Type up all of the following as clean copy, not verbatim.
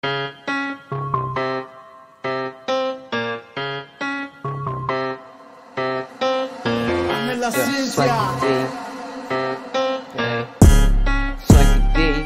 Nella Cynthia. Swanky D.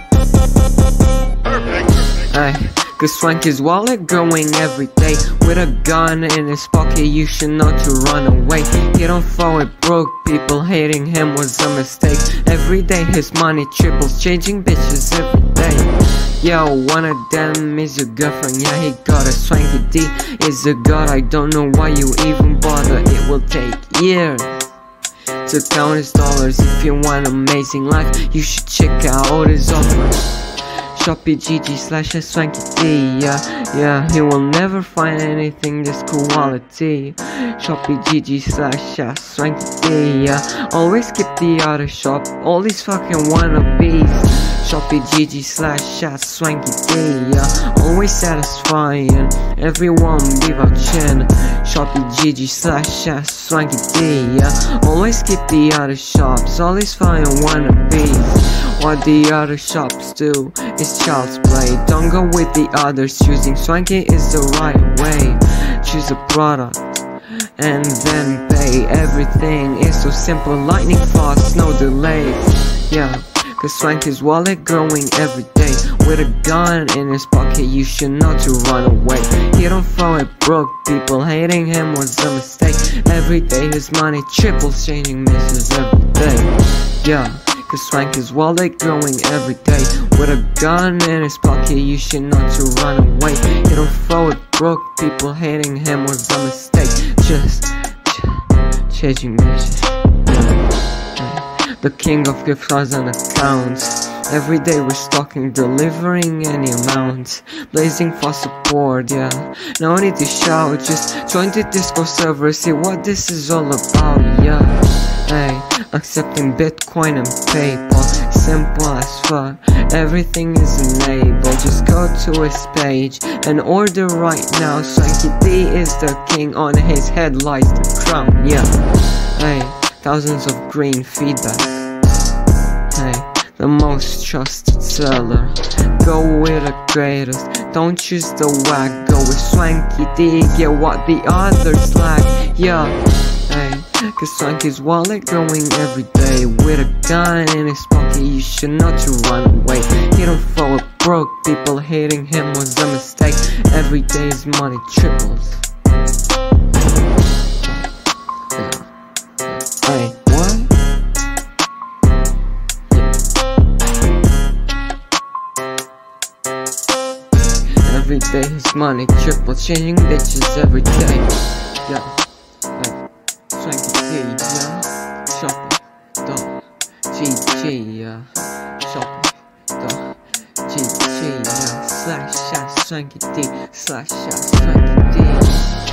Ay, cause Swanky's wallet growing every day. With a gun in his pocket, you should know to run away. He don't fall it broke, people hating him was a mistake. Every day his money triples, changing bitches every day. Yo, one of them is your girlfriend, yeah, he got a Swanky D. Is a god, I don't know why you even bother. It will take years to count his dollars. If you want amazing life, you should check out all his offers. Shopee.gg/swanky-d, yeah, he will never find anything this quality. Shopee.gg/swanky-d, yeah, always keep the other shop, all these fucking wannabes. Shopee.gg/swanky-d, yeah, always satisfying, everyone be watching. Shopee.gg/swanky-d, yeah, always keep the other shops, all these fine wannabes. What the other shops do is child's play. Don't go with the others, choosing Swanky is the right way. Choose a product and then pay. Everything is so simple, lightning fast, no delays. Yeah, cause Swanky's wallet growing every day. With a gun in his pocket, you should know to run away. He don't fall it broke, people hating him was a mistake. Every day his money triples, changing misses every day. Yeah, cause Swanky's wallet growing every day. With a gun in his pocket, you should know to run away. He don't fall it broke, people hating him was a mistake. Just changing missions. The king of gift cards and accounts. Every day we're stocking, delivering any amount. Blazing for support, yeah. No need to shout, just join the Discord server, see what this is all about, yeah. Hey, accepting Bitcoin and PayPal, simple as fuck. Everything is enabled, just go to his page and order right now. Swanky D is the king, on his head lies the crown, yeah. Hey, thousands of green feedback. Hey, the most trusted seller. Go with the greatest, don't choose the whack. Go with Swanky D, get what the others lack, yeah. Hey, cause Swanky's wallet growing every day. With a gun in his pocket, you should know to run away. He don't fall it broke, people hating him was a mistake. Every day his money triples. Hey, what? Every day his money triples, changing bitches every day. Yeah. Swanky D, yeah. Shopee.gg, yeah. Shopee.gg, yeah. /Swanky D, /Swanky D.